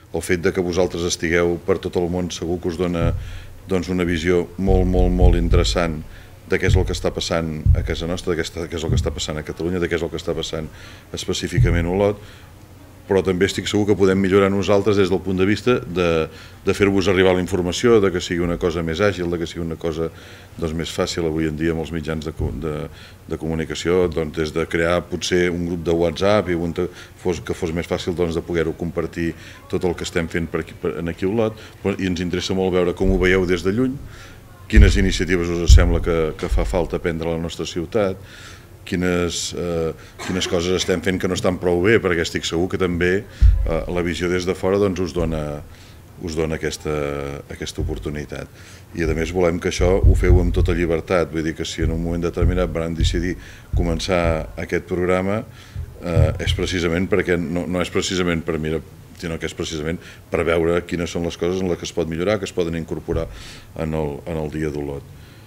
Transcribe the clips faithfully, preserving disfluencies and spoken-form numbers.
el fet de que vosaltres estigueu per tot el món segur que us dona doncs, una visió molt, molt, molt interessant de què és el que està passant a casa nostra, de què és el que està passant a Catalunya, de què és el que està passant específicament a Olot, però també estic segur que podem millorar nosaltres des del punt de vista de, de fer-vos arribar la informació, de que sigui una cosa més àgil, de que sigui una cosa doncs, més fàcil avui en dia amb els mitjans de, de, de comunicació, doncs, des de crear potser un grup de WhatsApp i un de, fos, que fos més fàcil doncs, de poder-ho compartir tot el que estem fent per aquí, per, aquí a Olot, i ens interessa molt veure com ho veieu des de lluny, quines iniciatives us sembla que, que fa falta prendre a la nostra ciutat, quines, eh, quines coses estem fent que no estan prou bé, perquè estic segur que també eh, la visió des de fora doncs, us dona, us dona aquesta, aquesta oportunitat. I a més volem que això ho feu amb tota llibertat, vull dir que si en un moment determinat van decidir començar aquest programa eh, és precisament perquè no, no és precisament per mirar, sinó que és precisament per veure quines són les coses en les que es pot millorar, que es poden incorporar en el, en el dia d'Olot.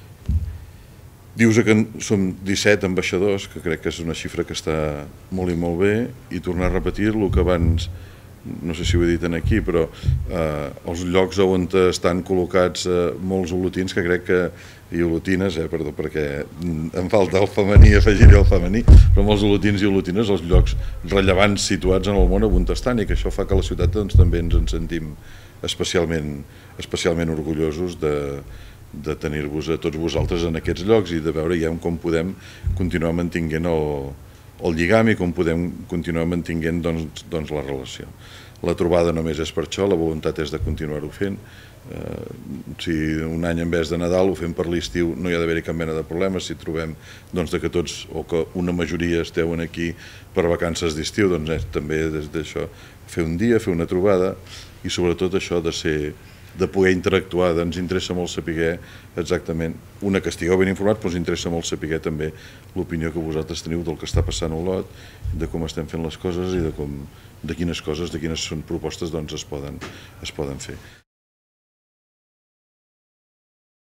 Dius que som disset ambaixadors, que crec que és una xifra que està molt i molt bé, i tornar a repetir el que abans, no sé si ho he dit aquí, però eh, els llocs on estan col·locats eh, molts olotins, que crec que, i olotines, eh, perdó, perquè em falta el femení, afegiré el femení, però molts olotins i olotines, els llocs rellevants situats en el món on estan, i que això fa que a la ciutat doncs, també ens en sentim especialment, especialment orgullosos de, de tenir-vos a tots vosaltres en aquests llocs i de veure ja com podem continuar mantinguent el, el lligam i com podem continuar mantinguent doncs, doncs la relació. La trobada només és per això, la voluntat és de continuar-ho fent. Eh, si un any en vez de Nadal ho fem per l'estiu no hi ha d'haver-hi cap mena de problema. Si trobem doncs, de que tots o que una majoria esteu aquí per vacances d'estiu, doncs és també des d'això fer un dia, fer una trobada i sobretot això de ser de poder interactuar, ens interessa molt saber exactament, una que estigueu ben informats, però ens interessa molt saber també l'opinió que vosaltres teniu del que està passant a Olot, de com estem fent les coses i de, com, de quines coses, de quines són propostes doncs, es poden, es poden fer.